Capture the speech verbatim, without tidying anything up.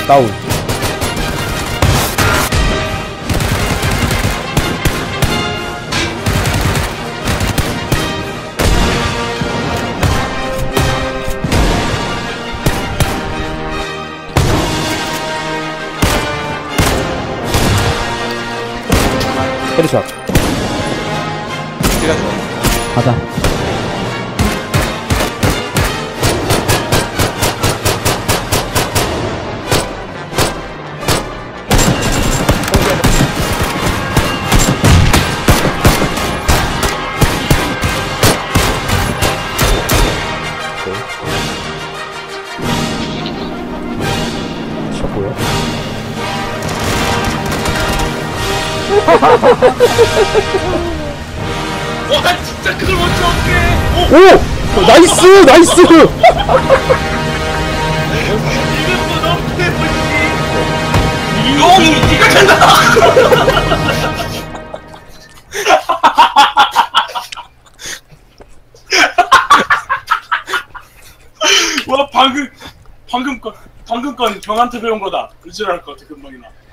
다운. 헤드샷. 시간 더. 가자. 샷 뭐야? 와 진짜 그걸 먼저 어떡해. 오! 나이스! 나이스! 이것도 너무 대박이지. 용이 니가 된다. 와 방금 방금 건 방금 건 형한테 배운 거다. 의지할 것 같아 금방이나.